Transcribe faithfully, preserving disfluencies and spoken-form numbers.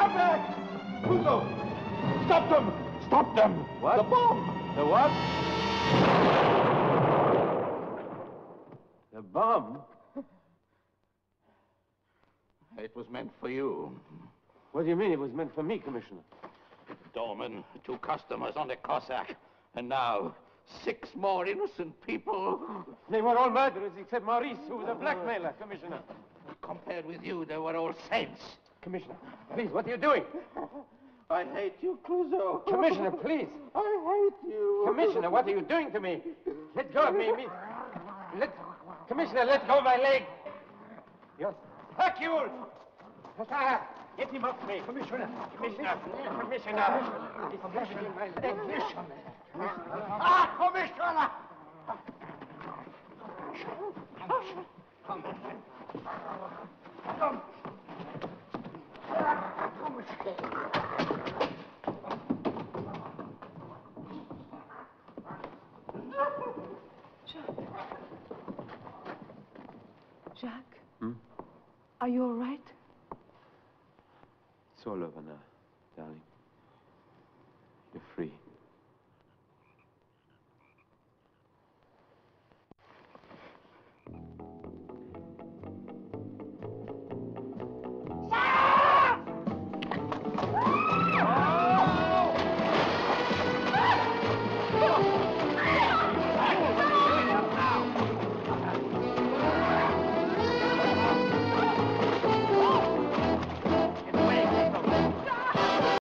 Come back! Clouseau! Stop them! Stop them! What? The bomb! The what? The bomb? It was meant for you. What do you mean it was meant for me, Commissioner? Dorman, two customers on the Cossack. And now, six more innocent people. They were all murderers except Maurice, who was a blackmailer, Commissioner. Compared with you, they were all saints. Commissioner, please, what are you doing? I hate you, Clouseau. Commissioner, please. I hate you. Commissioner, what are you doing to me? Let go of me. me. Let... Commissioner, let go of my leg. Yes. Hercule! Get him off me. Commissioner. Commissioner. Commissioner. He's flashing my leg. Commissioner. Ah, Commissioner! Come. Come. Jacques? Hmm? Are you all right? It's all over now, darling.